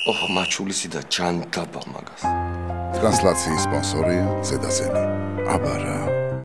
ოხ, მაჩულისი და ჯანდაბა მაგას. ტრანსლაციის სპონსორია ზედაზენი. აბარა